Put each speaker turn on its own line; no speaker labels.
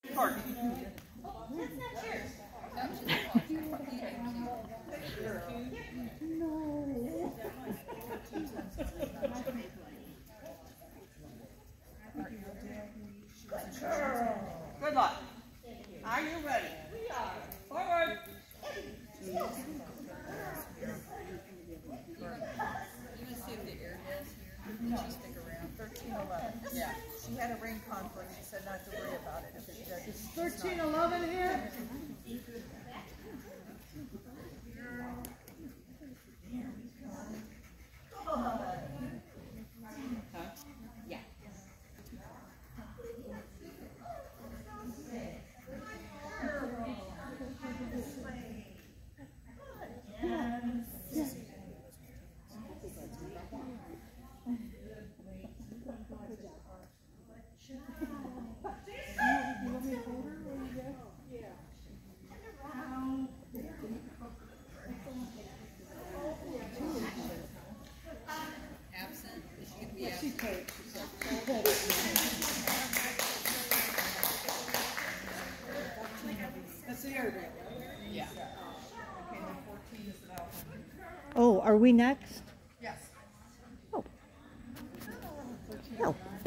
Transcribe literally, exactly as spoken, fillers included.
Park. Good luck. Are you ready? We are. Forward.
You want to see if the air is here? Did she stick around? thirteen eleven. Yeah. She had a rain conflict. She said not to worry about it if it does.
Is thirteen eleven here?
Yeah.
Absent. Is she going to be absent?
She paid. She said. That's the Airedale, right?
Yeah. Okay, then fourteen is about.
Oh, are we next?
Yes.
Oh. Oh.